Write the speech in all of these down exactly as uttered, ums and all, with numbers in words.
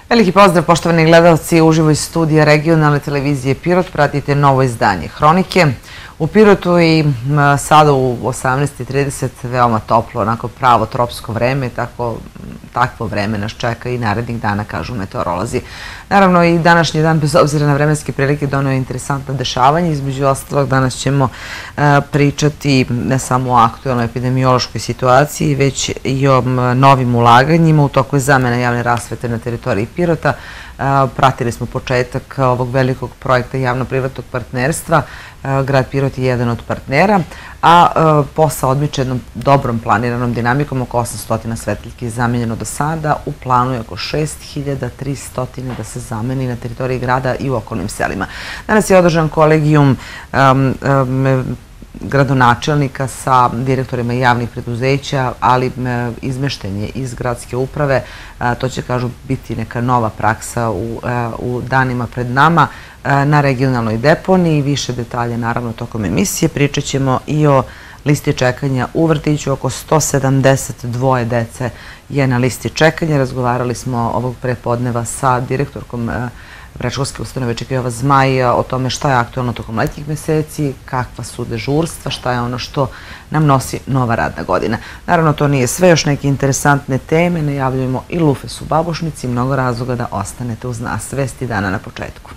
Veliki pozdrav, poštovani gledalci, uživo iz studija regionalne televizije Pirot. Pratite novo izdanje Hronike. U Pirotu i sada u osamnaest i trideset veoma toplo, onako pravo tropsko vreme, tako, takvo vreme nas čeka i narednih dana, kažu meteorolozi. Naravno i današnji dan, bez obzira na vremenske prilike, donio je interesantno dešavanje. Između ostalog, danas ćemo a, pričati ne samo o aktualnoj epidemiološkoj situaciji, već i o novim ulaganjima. U toku je zamena javne rasvete na teritoriji Pirota. Pratili smo početak ovog velikog projekta javno-privatnog partnerstva. Grad Pirot je jedan od partnera, a posao odmiče jednom dobrom planiranom dinamikom. Oko osamsto svetiljki je zamenjeno do sada. U planu je oko šest hiljada tristo da se zameni na teritoriji grada i u okolnim selima. Danas je održan kolegijum um, um, gradonačelnika sa direktorima javnih preduzeća, ali izmeštenje iz gradske uprave, to će, kažu, biti neka nova praksa u, u danima pred nama na regionalnoj deponiji. Više detalje, naravno, tokom emisije. Pričat ćemo i o listi čekanja u vrtiću. Oko sto sedamdeset dva dece je na listi čekanja. Razgovarali smo ovog prepodneva sa direktorkom predškolske ustanove Čikajova Zmaj o tome šta je aktualno tokom letnjih meseci, kakva su dežurstva, šta je ono što nam nosi nova radna godina. Naravno, to nije sve, još neke interesantne teme. Najavljujemo i Lufes u Babušnici, mnogo razloga da ostanete uz nas. Vesti dana na početku.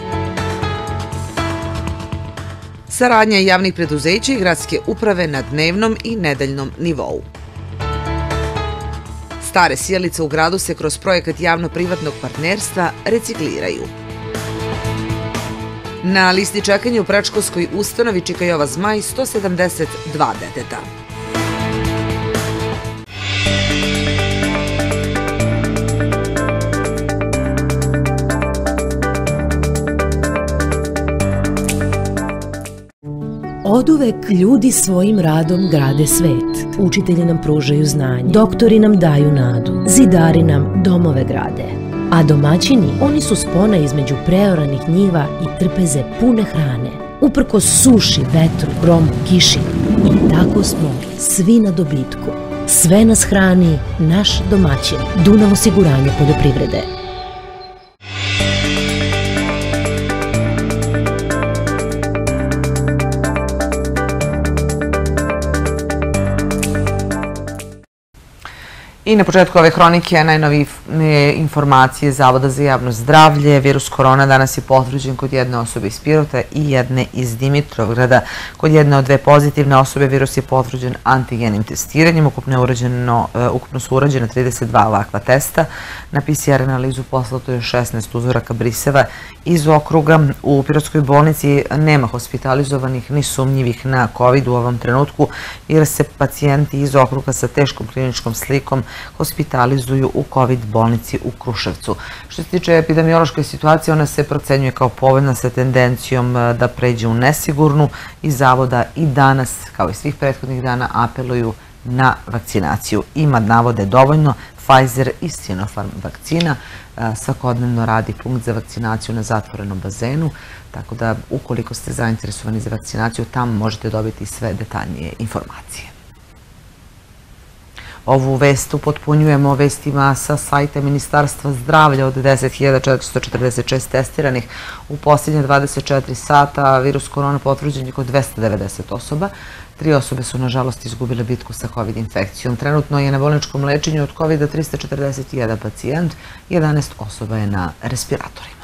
Saradnja javnih preduzeća i gradske uprave na dnevnom i nedeljnom nivou. Stare sijalice u gradu se kroz projekat javno-privatnog partnerstva recikliraju. Na listi čekanja u predškolskoj ustanovi Čikajova Zmaj sto sedamdeset dva deteta. Oduvek ljudi svojim radom grade svet. Učitelji nam pružaju znanje, doktori nam daju nadu, zidari nam domove grade. A domaćini, oni su spona između preoranih njiva i trpeze pune hrane. Uprkos suši, vetru, gromu, kiši. I tako smo svi na dobitku. Sve nas hrani naš domaćin. Dunav osiguranje poljoprivrede. I na početku ove hronike najnovije informacije Zavoda za javno zdravlje. Virus korona danas je potvrđen kod jedne osobe iz Pirota i jedne iz Dimitrovgrada. Kod jedne od dve pozitivne osobe virus je potvrđen antigenim testiranjem. Ukupno, je urađeno, ukupno su urađena trideset dva ovakva testa. Na P C R analizu poslato je šesnaest uzoraka briseva iz okruga. U Pirotskoj bolnici nema hospitalizovanih ni sumnjivih na COVID u ovom trenutku, jer se pacijenti iz okruga sa teškom kliničkom slikom hospitalizuju u COVID bolnici u Kruševcu. Što se tiče epidemiološke situacije, ona se procenjuje kao povoljna sa tendencijom da pređe u nesigurnu. Iz Zavoda i danas, kao i svih prethodnih dana, apeluju na vakcinaciju. Ima, navode, dovoljno Pfizer i Sinopharm vakcina. Svakodnevno radi punkt za vakcinaciju na zatvorenom bazenu, tako da ukoliko ste zainteresovani za vakcinaciju, tamo možete dobiti sve detaljnije informacije. Ovu vest upotpunjujemo vestima sa sajta Ministarstva zdravlja. Od deset hiljada četiristo četrdeset šest testiranih u posljednje dvadeset četiri sata virus korona potvrđen je kod dvesta devedeset osoba. Tri osobe su, nažalost, izgubile bitku sa COVID infekcijom. Trenutno je na bolničkom lečenju od kovida trista četrdeset jedan pacijent, jedanaest osoba je na respiratorima.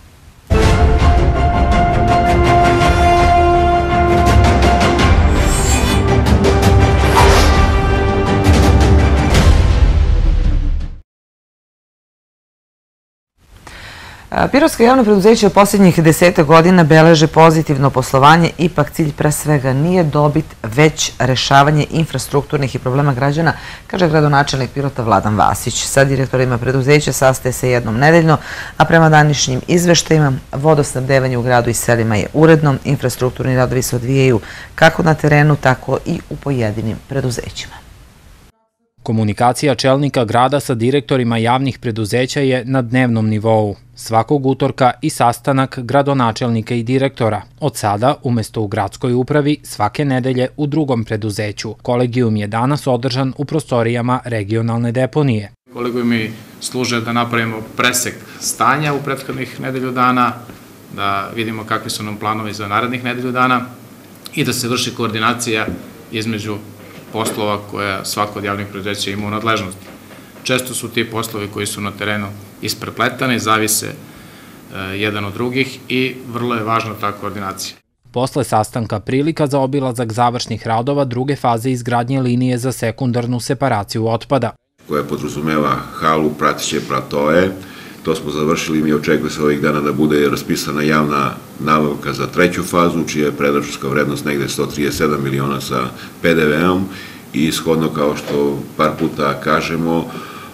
Pirotska javna preduzeća u posljednjih deseta godina beleže pozitivno poslovanje. Ipak cilj pre svega nije dobit, već rešavanje infrastrukturnih i problema građana, kaže gradonačelnik Pirota Vladan Vasić. Sa direktorima preduzeća sastaje se jednom nedeljno, a prema današnjim izveštajima vodosnabdevanje u gradu i selima je uredno. Infrastrukturni radovi se odvijaju kako na terenu, tako i u pojedinim preduzećima. Komunikacija čelnika grada sa direktorima javnih preduzeća je na dnevnom nivou. Svakog utorka i sastanak gradonačelnika i direktora. Od sada, umesto u gradskoj upravi, svake nedelje u drugom preduzeću. Kolegijum je danas održan u prostorijama regionalne deponije. Kolegijumi služe da napravimo presek stanja u prethodnih nedelju dana, da vidimo kakvi su nam planovi za narednih nedelju dana i da se vrši koordinacija između poslova koja svako od javnih preduzeća ima u nadležnosti. Često su ti poslovi koji su na terenu isprepletani, zavise jedan od drugih i vrlo je važna ta koordinacija. Posle sastanka prilika za obilazak završnih radova druge faze izgradnje linije za sekundarnu separaciju otpada, koja podrazumeva halu, prateće platoe. To smo završili i mi očekuje se ovih dana da bude raspisana javna nabavka za treću fazu, čija je predračunska vrednost negde sto trideset sedam miliona sa P D V-om i ishodno, kao što par puta kažemo,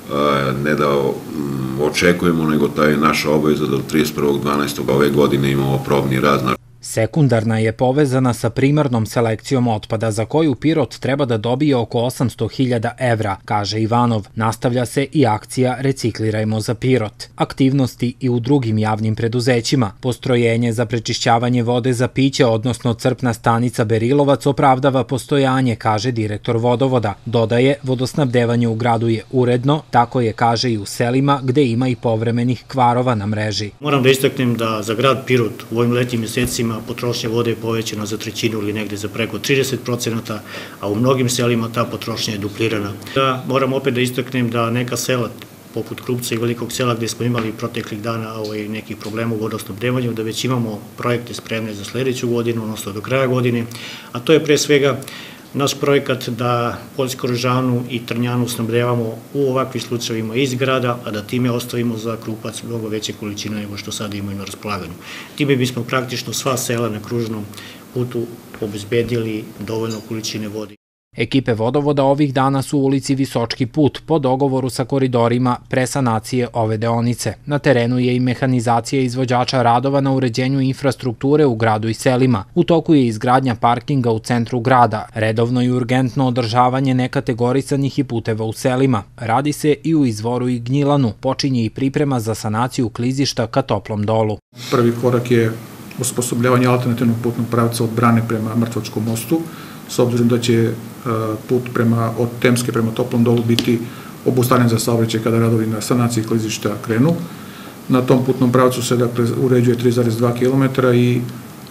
ne da očekujemo, nego ta je naša obaveza da do trideset prvog decembra ove godine imamo probni rad. Sekundarna je povezana sa primarnom selekcijom otpada za koju Pirot treba da dobije oko osamsto hiljada evra, kaže Ivanov. Nastavlja se i akcija Reciklirajmo za Pirot. Aktivnosti i u drugim javnim preduzećima. Postrojenje za prečišćavanje vode za piće, odnosno crpna stanica Berilovac, opravdava postojanje, kaže direktor vodovoda. Dodaje, vodosnabdevanje u gradu je uredno, tako je, kaže, i u selima gde ima i povremenih kvarova na mreži. Moram da istaknem da za grad Pirot u ovim letnjim mesecima potrošnja vode je povećana za trećinu ili negde za preko trideset procenata, a u mnogim selima ta potrošnja je duplirana. Moram opet da istaknem da neka sela, poput Krupca i Velikog sela, gde smo imali proteklih dana nekih problema u vodosnabdevanju, da već imamo projekte spremne za sledeću godinu, odnosno do kraja godine, a to je pre svega naš projekat da Poljsku Rožanu i Trnjanu snabdevamo u ovakvim slučajevima iz grada, a da time ostavimo za Krupac mnogo veće količine nego što sada imaju na raspolaganju. Time bismo praktično sva sela na kružnom putu obezbedili dovoljno količine vode. Ekipe vodovoda ovih dana su u ulici Visočki put po dogovoru sa koridorima pre sanacije ove deonice. Na terenu je i mehanizacija izvođača radova na uređenju infrastrukture u gradu i selima. U toku je izgradnja parkinga u centru grada, redovno i urgentno održavanje nekategorisanih i puteva u selima. Radi se i u Izvoru i Gnjilanu. Počinje i priprema za sanaciju klizišta ka Toplom dolu. Prvi korak je osposobljavanje alternativnog putnog pravca od Brane prema Mrtvačkom mostu, s obzirom da će put od Temske prema Toplom dolu biti obustavljen za saobraćaj kada radovi na sanaciji klizišta krenu. Na tom putnom pravcu se uređuje tri zarez dva kilometra i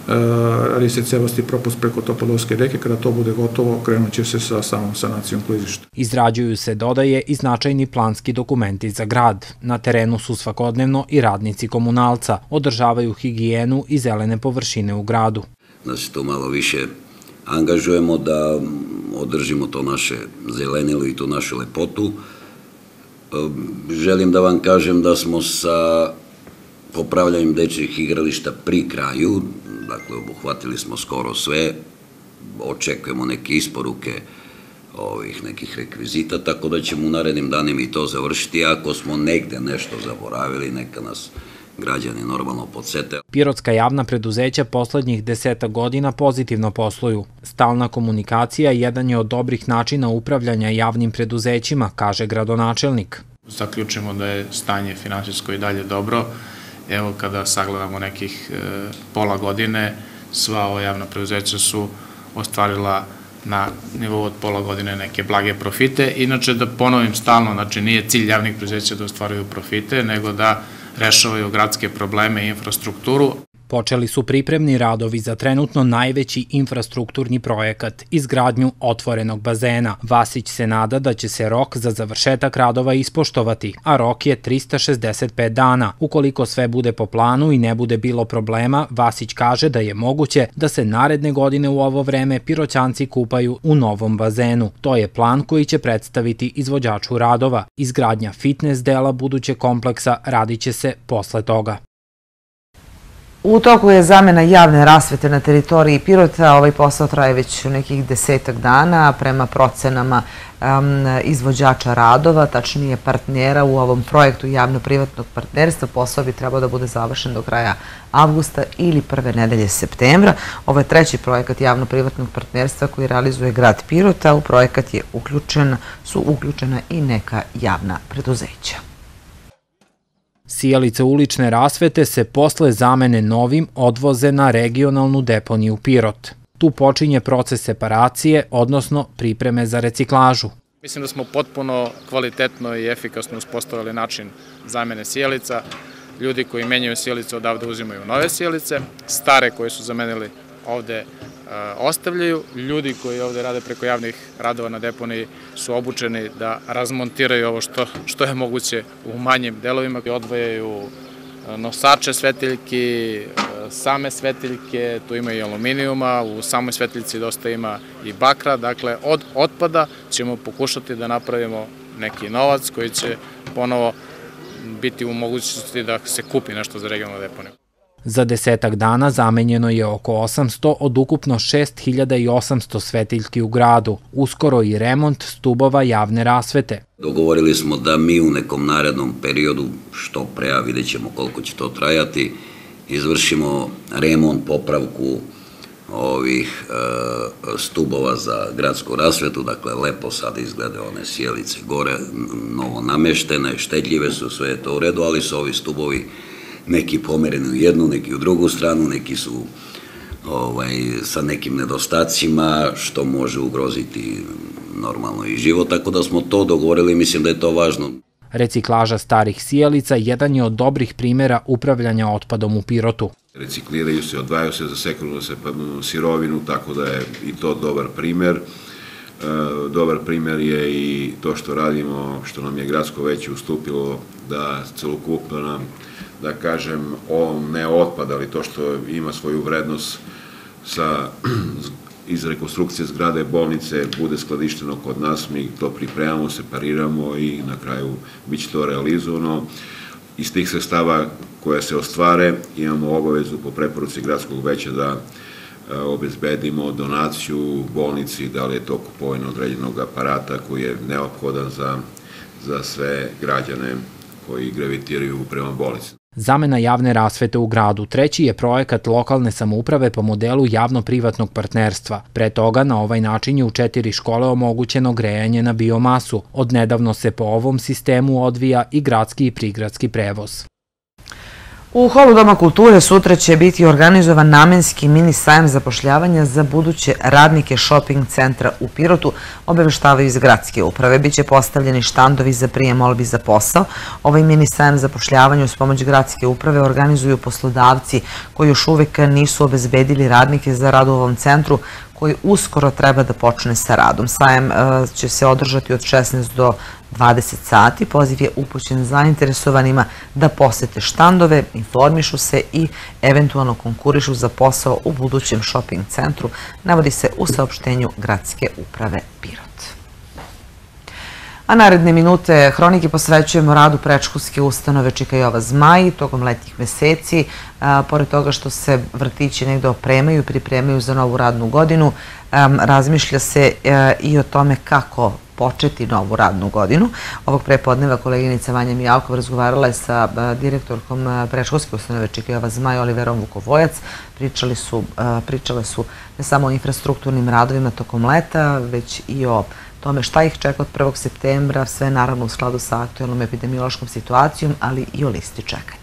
radi se cevasti propust preko Topolovske reke. Kada to bude gotovo, krenut će se sa samom sanacijom klizišta. Izrađuju se, dodaje, i značajni planski dokumenti za grad. Na terenu su svakodnevno i radnici komunalca, održavaju higijenu i zelene površine u gradu. Da se to malo više angažujemo, da održimo to naše zelenilo i tu našu lepotu. Želim da vam kažem da smo sa popravljanjem dečjih igrališta pri kraju, dakle obuhvatili smo skoro sve, očekujemo neke isporuke ovih nekih rekvizita, tako da ćemo u narednim danima i to završiti. Ako smo negde nešto zaboravili, neka nas građani normalno podsete. Pirotska javna preduzeća poslednjih deseta godina pozitivno posluju. Stalna komunikacija jedan je od dobrih načina upravljanja javnim preduzećima, kaže gradonačelnik. Zaključimo da je stanje finansijsko i dalje dobro. Evo, kada sagledamo nekih pola godine, sva ova javna preduzeća su ostvarila na nivou od pola godine neke blage profite. Inače, da ponovim stalno, znači nije cilj javnih preduzeća da ostvaruju profite, nego da rešavaju gradske probleme i infrastrukturu. Počeli su pripremni radovi za trenutno najveći infrastrukturni projekat, izgradnju otvorenog bazena. Vasić se nada da će se rok za završetak radova ispoštovati, a rok je trista šezdeset pet dana. Ukoliko sve bude po planu i ne bude bilo problema, Vasić kaže da je moguće da se naredne godine u ovo vreme Piroćanci kupaju u novom bazenu. To je plan koji će predstaviti izvođaču radova. Izgradnja fitness dela budućeg kompleksa radit će se posle toga. U toku je zamena javne rasvete na teritoriji Pirota. Ovaj posao traje već nekih desetak dana. Prema procenama izvođača radova, tačnije partnera u ovom projektu javno-privatnog partnerstva, posao bi trebao da bude završen do kraja avgusta ili prve nedelje septembra. Ovo je treći projekat javno-privatnog partnerstva koji realizuje grad Pirota. U projekat je uključen, su uključena i neka javna preduzeća. Sijalice ulične rasvete se posle zamene novim odvoze na regionalnu deponiju Pirot. Tu počinje proces separacije, odnosno pripreme za reciklažu. Mislim da smo potpuno kvalitetno i efikasno uspostavili način zamene sjelica. Ljudi koji menjaju sjelice odavde uzimaju nove sjelice, stare koje su zamenili ovde ostavljaju. Ljudi koji ovde rade preko javnih radova na deponiji su obučeni da razmontiraju ovo što je moguće u manjim delovima. Odvajaju nosače svetiljki, same svetiljke, tu ima i aluminijuma, u samoj svetiljci dosta ima i bakra. Dakle, od otpada ćemo pokušati da napravimo neki novac koji će ponovo biti u mogućnosti da se kupi nešto za regionalnu deponiju. Za desetak dana zamenjeno je oko osamsto od ukupno šest hiljada osamsto svetiljki u gradu, uskoro i remont stubova javne rasvete. Dogovorili smo da mi u nekom narednom periodu, što pre, a vidjet ćemo koliko će to trajati, izvršimo remont, popravku ovih stubova za gradsku rasvetu, dakle lepo sada izgleda one sjelice gore, novo nameštene, štedljive su, sve je to u redu, ali su ovi stubovi neki pomereni u jednu, neki u drugu stranu, neki su sa nekim nedostacima, što može ugroziti normalno i život, tako da smo to dogovorili, mislim da je to važno. Reciklaža starih sjelica jedan je od dobrih primjera upravljanja otpadom u Pirotu. Recikliraju se, odvajaju se za sekundarnu sirovinu, tako da je i to dobar primjer. Dobar primjer je i to što radimo, što nam je gradsko veće ustupilo da celokupno nam, da kažem, ne otpad, ali to što ima svoju vrednost iz rekonstrukcije zgrade bolnice bude skladišteno kod nas, mi to pripremamo, separiramo i na kraju bit će to realizovano. Iz tih sredstava koje se ostvare imamo obavezu po preporuci gradskog veća da obezbedimo donaciju bolnici, da li je to kupovina određenog aparata koji je neophodan za sve građane koji gravitiraju prema bolnici. Zamena javne rasvete u gradu treći je projekat lokalne samouprave po modelu javno-privatnog partnerstva. Pre toga na ovaj način je u četiri škole omogućeno grejanje na biomasu. Odnedavno se po ovom sistemu odvija i gradski i prigradski prevoz. U holu Doma kulture sutra će biti organizovan namenski mini sajam zapošljavanja za buduće radnike shopping centra u Pirotu, obaveštavaju iz gradske uprave. Biće postavljeni štandovi za prijem molbi za posao. Ovaj mini sajam zapošljavanja uz pomoć gradske uprave organizuju poslodavci koji još uvek nisu obezbedili radnike za rad u ovom centru, koji uskoro treba da počne sa radom. Sajam će se održati od šesnaest do dvadeset sati. Poziv je upućen zainteresovanima da posete štandove, informišu se i eventualno konkurišu za posao u budućem shopping centru, navodi se u saopštenju gradske uprave Pirot. A naredne minute hronike posvećujemo radu predškolske ustanove Čika Jova Zmaj tokom letnjih meseci. Pored toga što se vrtići negde opremaju i pripremaju za novu radnu godinu, razmišlja se i o tome kako početi novu radnu godinu. Ovog prepodneva koleginica Vanja Mijalkov razgovarala je sa direktorkom predškolske ustanove Čika Jova Zmaj Oliverom Vukovojac. Pričale su ne samo o infrastrukturnim radovima tokom leta, već i o tome šta ih čeka od prvog septembra, sve naravno u skladu sa aktuelnom epidemiološkom situacijom, ali i o listi čekanja.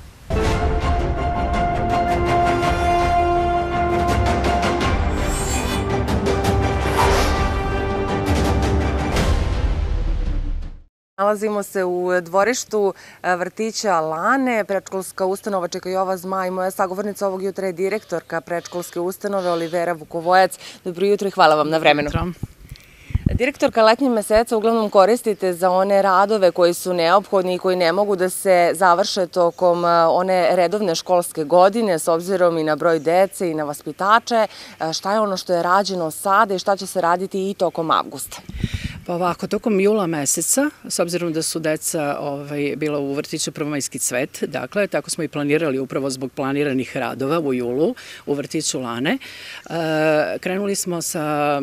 Nalazimo se u dvorištu vrtića Lane, predškolska ustanova Čika Jova Zmaj. Moja sagovornica ovog jutra je direktorka predškolske ustanove Olivera Vukovojac. Dobro jutro i hvala vam na vremenu. Direktorka, letnjih meseca uglavnom koristite za one radove koji su neophodni i koji ne mogu da se završe tokom one redovne školske godine, s obzirom i na broj dece i na vaspitače. Šta je ono što je rađeno sada i šta će se raditi i tokom avgusta? Pa ovako, tokom jula meseca, s obzirom da su deca bila u vrtiću Prvomajski cvet, dakle, tako smo i planirali upravo zbog planiranih radova u julu u vrtiću Lane, krenuli smo sa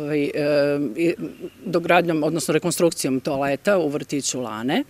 dogradnjom, odnosno rekonstrukcijom toaleta u vrtiću Lane.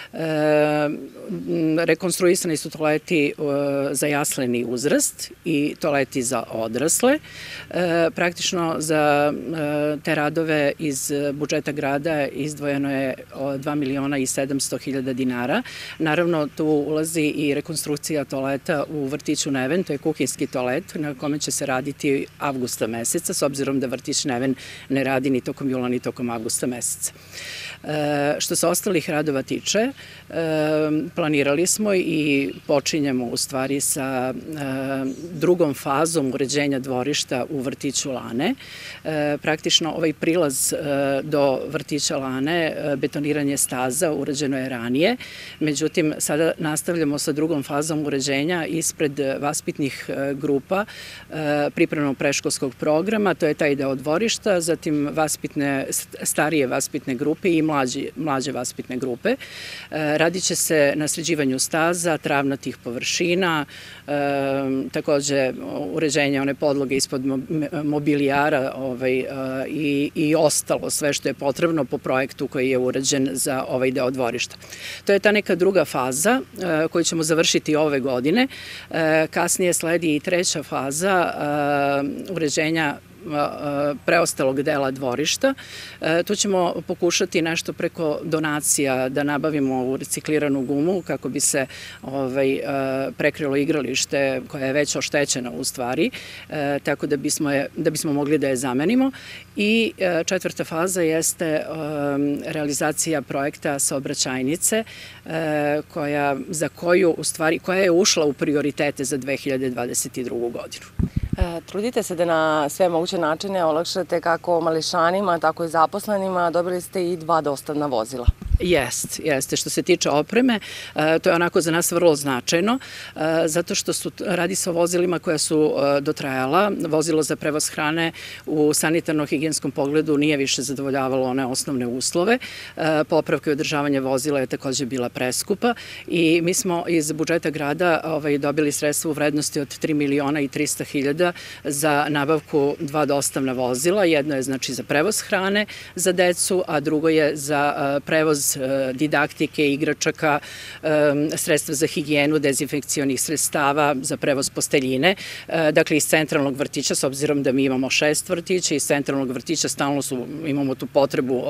Rekonstruisani su toaleti za jasleni uzrast i toaleti za odrasle. Praktično za te radove iz budžeta budžeta grada izdvojeno je dva miliona i sedamsto hiljada dinara. Naravno, tu ulazi i rekonstrukcija toaleta u vrtiću Neven, to je kuhinjski toalet na kome će se raditi avgusta meseca, s obzirom da vrtić Neven ne radi ni tokom jula ni tokom avgusta meseca. Što se ostalih radova tiče, planirali smo i počinjemo u stvari sa drugom fazom uređenja dvorišta u vrtiću Lane. Praktično ovaj prilaz do vrtića Lane, betoniranje staza, urađeno je ranije. Međutim, sada nastavljamo sa drugom fazom uređenja ispred vaspitnih grupa pripremnog preškolskog programa, to je taj deo dvorišta, zatim vaspitne, starije vaspitne grupe i mlađe vaspitne grupe. Radit će se na sređivanju staza, travnatih površina, takođe uređenje one podloge ispod mobilijara i ostalo, sve što je potrebno po projektu koji je urađen za ovaj deo dvorišta. To je ta neka druga faza koju ćemo završiti ove godine. Kasnije sledi i treća faza uređenja preostalog dela dvorišta. Tu ćemo pokušati nešto preko donacija da nabavimo u recikliranu gumu kako bi se prekrilo igralište koje je već oštećeno u stvari, tako da bismo mogli da je zamenimo. I četvrta faza jeste realizacija projekta saobraćajnice za koju u stvari, koja je ušla u prioritete za dve hiljade dvadeset drugu godinu. Trudite se da na sve moguće načine olakšate kako mališanima, tako i zaposlenima. Dobili ste i dva dostavna vozila. Jest, jeste. Što se tiče opreme, to je onako za nas vrlo značajno, zato što radi se o vozilima koja su dotrajala. Vozilo za prevoz hrane u sanitarno-higijenskom pogledu nije više zadovoljavalo one osnovne uslove. Popravka i održavanje vozila je takođe bila preskupa i mi smo iz budžeta grada dobili sredstva u vrednosti od tri miliona i trista hiljada za nabavku dva dostavna vozila. Jedno je znači za prevoz hrane za decu, a drugo je za prevoz didaktike, igračaka, sredstva za higijenu, dezinfekcionih sredstava, za prevoz posteljine. Dakle, iz centralnog vrtića, s obzirom da mi imamo šest vrtića, iz centralnog vrtića stalno imamo tu potrebu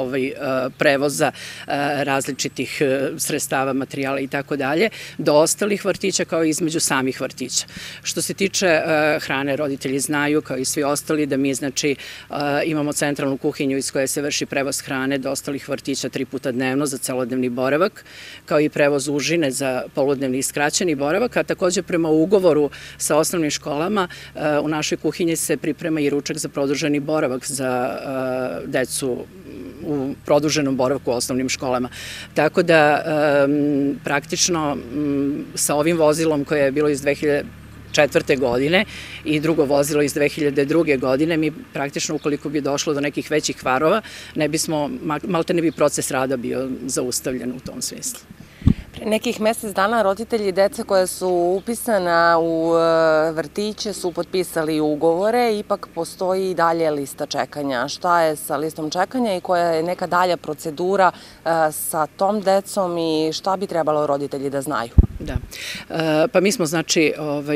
prevoza različitih sredstava, materijala i tako dalje, do ostalih vrtića kao i između samih vrtića. Što se tiče hrane, roditelji znaju, kao i svi ostali, da mi znači imamo centralnu kuhinju iz koje se vrši prevoz hrane do ostalih vrtića tri puta dnevno za celodnevni boravak, kao i prevoz užine za poludnevni i skraćeni boravak, a takođe prema ugovoru sa osnovnim školama u našoj kuhinji se priprema i ručak za produženi boravak za decu u produženom boravku u osnovnim školama. Tako da praktično sa ovim vozilom koje je bilo iz dve hiljade četvrte godine i drugo vozilo iz dve hiljade druge godine, mi praktično ukoliko bi došlo do nekih većih kvarova, ne bismo, malte ne bi proces rada bio zaustavljen u tom smislu. Pre nekih mesec dana roditelji dece koja su upisana u vrtiće su potpisali ugovore, ipak postoji i dalje lista čekanja. Šta je sa listom čekanja i koja je neka dalja procedura sa tom decom i šta bi trebalo roditelji da znaju? Da. Pa mi smo znači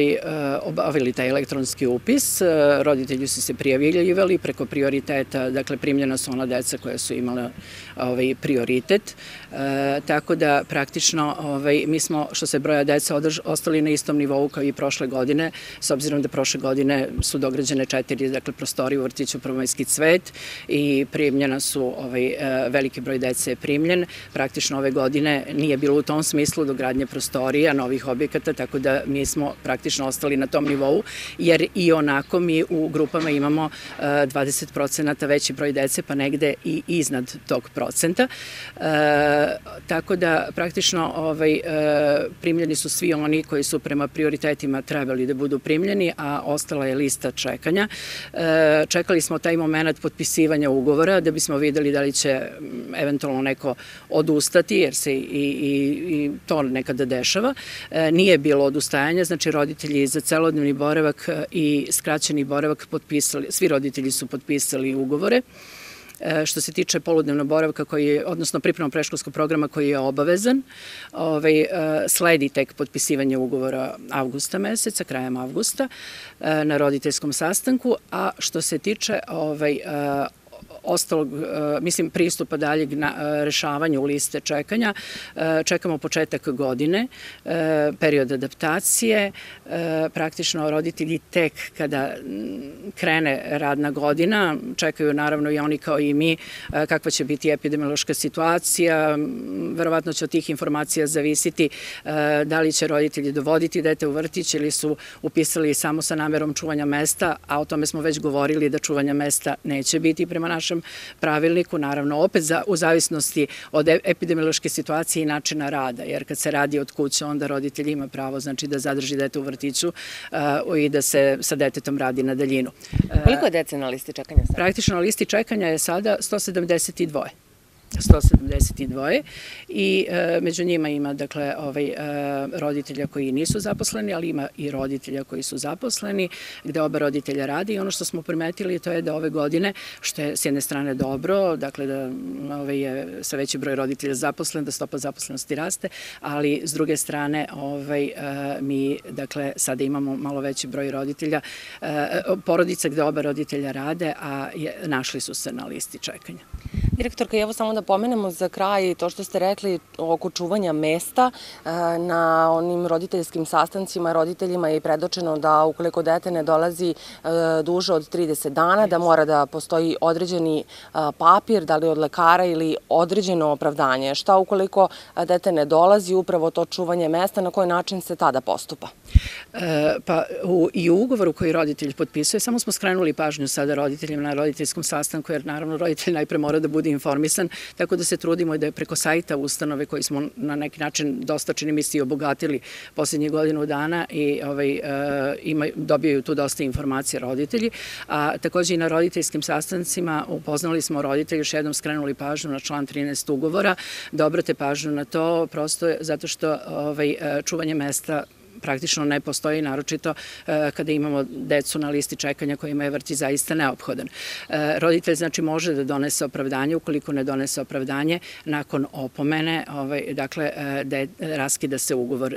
obavili taj elektronski upis, roditelji su se prijavljivali preko prioriteta, dakle primljena su ona deca koja su imala prioritet, tako da praktično mi smo što se broja deca ostali na istom nivou kao i prošle godine, s obzirom da prošle godine su dograđene četiri, dakle prostorije u vrtiću Prvomajski cvet i primljena su, veliki broj dece je primljen, praktično ove godine nije bilo u tom smislu dogradnje prostorija, novih objekata, tako da mi smo praktično ostali na tom nivou, jer i onako mi u grupama imamo dvadeset procenata veći broj dece, pa negde i iznad tog procenta. Tako da praktično primljeni su svi oni koji su prema prioritetima trebali da budu primljeni, a ostala je lista čekanja. Čekali smo taj moment potpisivanja ugovora da bismo videli da li će eventualno neko odustati, jer se i to nekada dešava. Nije bilo odustajanja, znači roditelji za celodnevni boravak i skraćeni boravak potpisali, svi roditelji su potpisali ugovore. Što se tiče poludnevnog boravka, odnosno pripremnog predškolskog programa koji je obavezan, sledi tek potpisivanje ugovora avgusta meseca, krajem avgusta, na roditeljskom sastanku, a što se tiče ostalog, mislim, pristupa daljeg rešavanju liste čekanja, čekamo početak godine, period adaptacije, praktično roditelji tek kada krene radna godina, čekaju naravno i oni kao i mi kakva će biti epidemiološka situacija, verovatno će od tih informacija zavisiti da li će roditelji dovoditi dete u vrtić ili su upisali samo sa namerom čuvanja mesta, a o tome smo već govorili da čuvanja mesta neće biti prema našem pravilniku, naravno opet u zavisnosti od epidemiološke situacije i načina rada, jer kad se radi od kuće, onda roditelj ima pravo znači da zadrži dete u vrtiću i da se sa detetom radi na daljinu. Koliko je dece na listi čekanja sada? Praktično na listi čekanja je sada sto sedamdeset dva. sto sedamdeset dva i među njima ima dakle roditelja koji nisu zaposleni, ali ima i roditelja koji su zaposleni, gde oba roditelja radi i ono što smo primetili to je da ove godine, što je s jedne strane dobro, dakle da je sa veći broj roditelja zaposlen, da stopa zaposlenosti raste, ali s druge strane mi dakle sada imamo malo veći broj roditelja, porodica gde oba roditelja rade, a našli su se na listi čekanja. Direktorka, evo samo da pomenemo za kraj to što ste rekli oko čuvanja mesta. Na onim roditeljskim sastancima roditeljima je predočeno da ukoliko dete ne dolazi duže od trideset dana, da mora da postoji određeni papir, da li od lekara ili određeno opravdanje. Šta ukoliko dete ne dolazi, upravo to čuvanje mesta, na koji način se tada postupa? Pa i u ugovoru koji roditelj potpisuje, samo smo skrenuli pažnju sada roditeljima na roditeljskom sastanku, jer naravno roditelj najpre mora da bude informisan, tako da se trudimo da je preko sajta ustanove koji smo na neki način dosta čini mi se i obogatili posljednjih godinu dana i dobijaju tu dosta informacije roditelji, a takođe i na roditeljskim sastancima upoznali smo roditelji, još jednom skrenuli pažnju na član trinaest ugovora, da obrate pažnju na to, prosto zato što čuvanje mesta praktično ne postoji, naročito kada imamo decu na listi čekanja kojima je vrtić zaista neophodan. Roditelj znači može da donese opravdanje, ukoliko ne donese opravdanje, nakon opomene, dakle, raskida se ugovor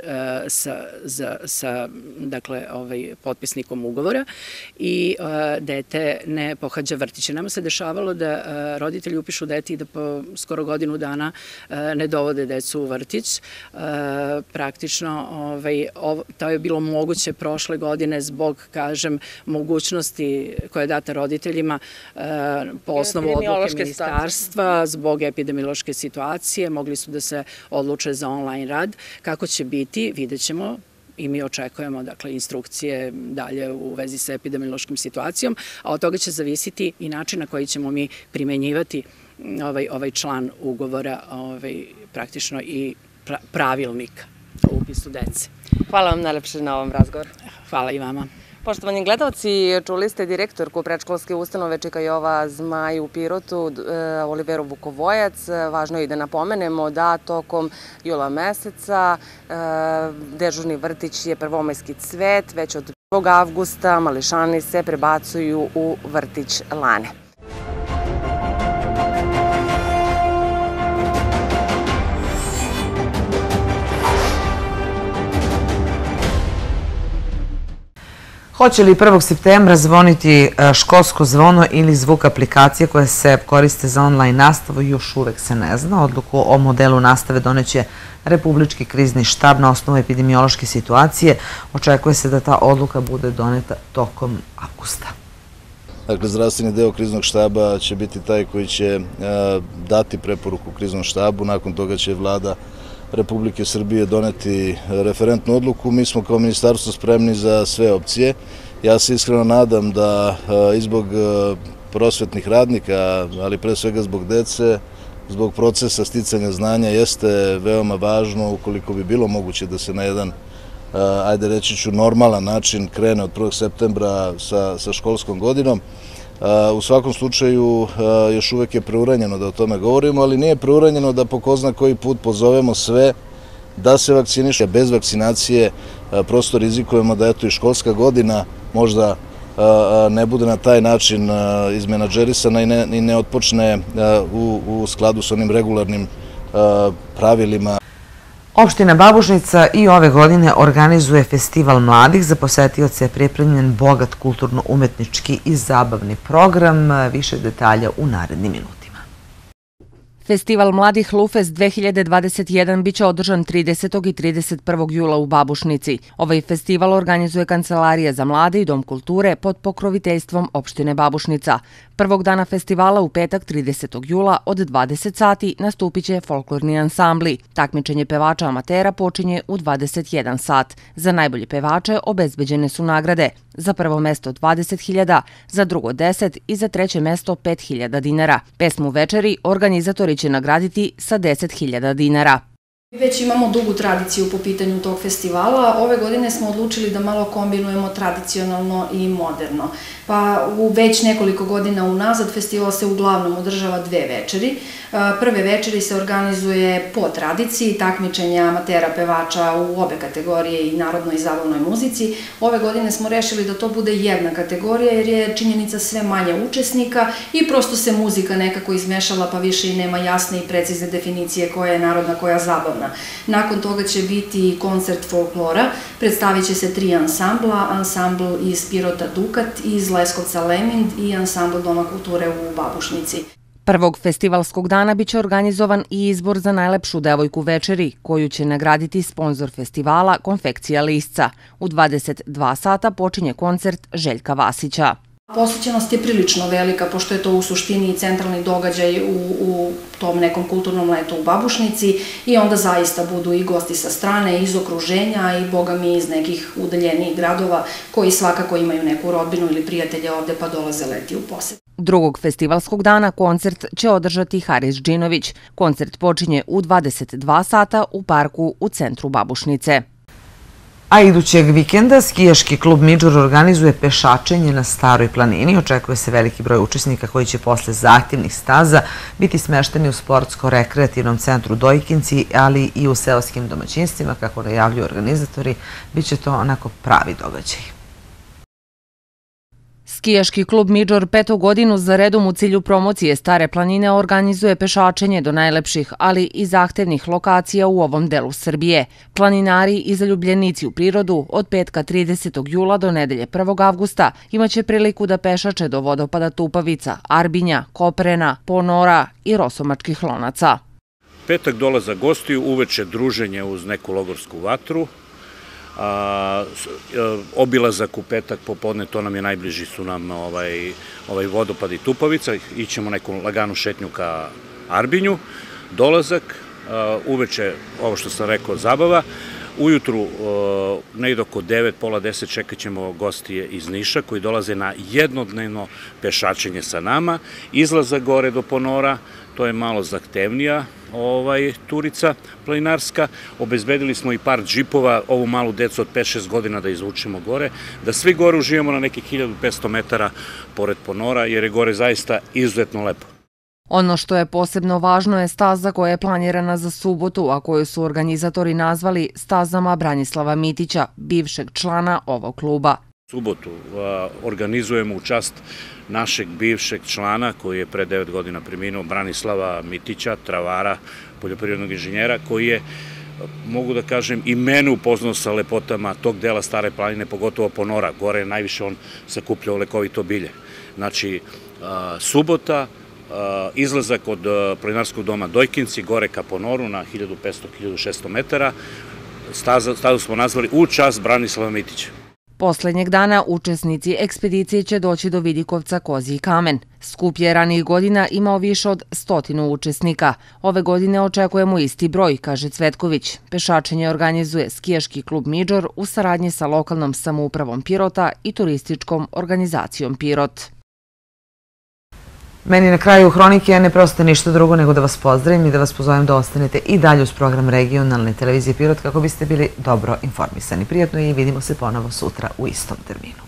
sa potpisnikom ugovora i dete ne pohađa vrtiće. Nama se dešavalo da roditelji upišu dete i da po skoro godinu dana ne dovode decu u vrtić. Praktično, to je bilo moguće prošle godine zbog, kažem, mogućnosti koja je data roditeljima po osnovu odluke ministarstva, zbog epidemiološke situacije, mogli su da se odluče za online rad. Kako će biti, vidjet ćemo. I mi očekujemo instrukcije dalje u vezi sa epidemiološkom situacijom, a od toga će zavisiti i način na koji ćemo mi primenjivati ovaj član ugovora, praktično i pravilnika o upisu dece. Hvala vam najlepše na ovom razgovoru. Hvala i vama. Poštovani gledalci, čuli ste direktorku predškolske ustanove Čika Jova Zmaj u Pirotu, Oliveru Vukovojac. Važno je i da napomenemo da tokom jula meseca dežurni vrtić je Prvomajski cvet, već od prvog avgusta mališani se prebacuju u vrtić Lane. Hoće li prvog septembra zvoniti školsko zvono ili zvuk aplikacije koje se koriste za online nastavu, još uvek se ne zna. Odluku o modelu nastave doneće Republički krizni štab na osnovu epidemiološke situacije. Očekuje se da ta odluka bude doneta tokom avgusta. Dakle, zdravstveni deo kriznog štaba će biti taj koji će dati preporuku kriznom štabu. Nakon toga će vlada Republike Srbije doneti referentnu odluku. Mi smo kao ministarstvo spremni za sve opcije. Ja se iskreno nadam da i zbog prosvetnih radnika, ali pre svega zbog dece, zbog procesa sticanja znanja jeste veoma važno ukoliko bi bilo moguće da se na jedan, ajde reći ću, normalan način krene od prvog septembra sa školskom godinom. U svakom slučaju još uvek je preuranjeno da o tome govorimo, ali nije preuranjeno da po ko zna koji put pozovemo sve da se vakcinišu. Bez vakcinacije prosto rizikujemo da eto i školska godina možda ne bude na taj način izmenadžerisana i ne otpočne u skladu sa onim regularnim pravilima. Opština Babušnica i ove godine organizuje festival mladih. Za posetioce je pripremljen bogat kulturno-umetnički i zabavni program. Više detalja u narednim minutima. Festival mladih Lufest dve hiljade dvadeset jedan biće održan tridesetog i trideset prvog jula u Babušnici. Ovaj festival organizuje Kancelarija za mlade i Dom kulture pod pokroviteljstvom opštine Babušnica. Prvog dana festivala u petak tridesetog jula od dvadeset sati nastupit će folklorni ansambli. Takmičenje pevača amatera počinje u dvadeset jedan sat. Za najbolje pevače obezbeđene su nagrade. Za prvo mesto dvadeset hiljada, za drugo deset i za treće mesto pet hiljada dinara. Pesmu večeri organizatori će nagraditi sa deset hiljada dinara. Već imamo dugu tradiciju po pitanju tog festivala. Ove godine smo odlučili da malo kombinujemo tradicionalno i moderno. Pa u već nekoliko godina unazad festival se uglavnom održava dve večeri. Prve večeri se organizuje po tradiciji, takmičenja amatera pevača u obe kategorije i narodnoj i zabavnoj muzici. Ove godine smo rešili da to bude jedna kategorija jer je činjenica sve manje učesnika i prosto se muzika nekako izmešala pa više i nema jasne i precizne definicije koja je narodna, koja je zabavna. Nakon toga će biti koncert folklora, predstavit će se tri ansambla, ansambl iz Pirota Dukat, iz Leskovca Lemind i ansambl Doma kulture u Babušnici. Prvog festivalskog dana biće organizovan i izbor za najlepšu devojku večeri, koju će nagraditi sponzor festivala Konfekcija Lisca. U dvadeset dva sata počinje koncert Željka Vasića. Posvećenost je prilično velika, pošto je to u suštini centralni događaj u tom nekom kulturnom letu u Babušnici i onda zaista budu i gosti sa strane, iz okruženja i boga mi iz nekih udaljenijih gradova koji svakako imaju neku rodbinu ili prijatelje ovde pa dolaze leti u posjet. Drugog festivalskog dana koncert će održati Haris Džinović. Koncert počinje u dvadeset dva sata u parku u centru Babušnice. A idućeg vikenda skijaški klub Midžor organizuje pešačenje na Staroj planini. Očekuje se veliki broj učesnika koji će posle zahtjevnih staza biti smešteni u sportsko-rekreativnom centru Dojkinci, ali i u seoskim domaćinstvima, kako najavljuju organizatori. Biće to onako pravi događaj. Skijaški klub Midžor petu godinu za redom u cilju promocije Stare planine organizuje pešačenje do najlepših, ali i zahtevnih lokacija u ovom delu Srbije. Planinari i zaljubljenici u prirodu od petka tridesetog jula do nedelje prvog avgusta imaće priliku da pešače do vodopada Tupavica, Arbinja, Koprena, Ponora i Rosomačkih lonaca. Petak dolazak gostiju, uveče druženje uz neku logorsku vatru. Obilazak u petak popodne, to nam je najbliži su nam ovaj vodopad i Tupavica, ićemo neku laganu šetnju ka Arbinju, dolazak, uveče, ovo što sam rekao, zabava, ujutru, negdje oko devet, pola deset čekat ćemo gostije iz Niša koji dolaze na jednodnevno pešačenje sa nama, izlazak gore do Ponora, to je malo zahtevnija turica planinarska. Obezbedili smo i par džipova, ovu malu decu od pet šest godina da izvučemo gore, da svi gore uživamo na nekih hiljadu petsto metara pored Ponora, jer je gore zaista izuzetno lepo. Ono što je posebno važno je staza koja je planirana za subotu, a koju su organizatori nazvali stazama Branislava Mitića, bivšeg člana ovog kluba. Subotu organizujemo u čast našeg bivšeg člana koji je pre devet godina preminuo, Branislava Mitića, travara, poljoprivrednog inženjera, koji je, mogu da kažem, i mene upoznao sa lepotama tog dela Stare planine, pogotovo Ponora. Gore je najviše on sakupljao lekovito bilje. Znači, subota, izlazak od planinarskog doma Dojkinci, gore ka Ponoru na hiljadu petsto do hiljadu šesto metara. Stazu smo nazvali u čast Branislava Mitića. Poslednjeg dana učesnici ekspedicije će doći do Vidikovca Kozji kamen. Skup je ranih godina imao više od stotinu učesnika. Ove godine očekujemo isti broj, kaže Cvetković. Pešačenje organizuje skijaški klub Midžor u saradnji sa lokalnom samoupravom Pirota i turističkom organizacijom Pirot. Meni na kraju hronike ne preostaje ništa drugo nego da vas pozdravim i da vas pozovem da ostanete i dalje uz program regionalne televizije Pirot kako biste bili dobro informisani. Prijatno i vidimo se ponovo sutra u istom terminu.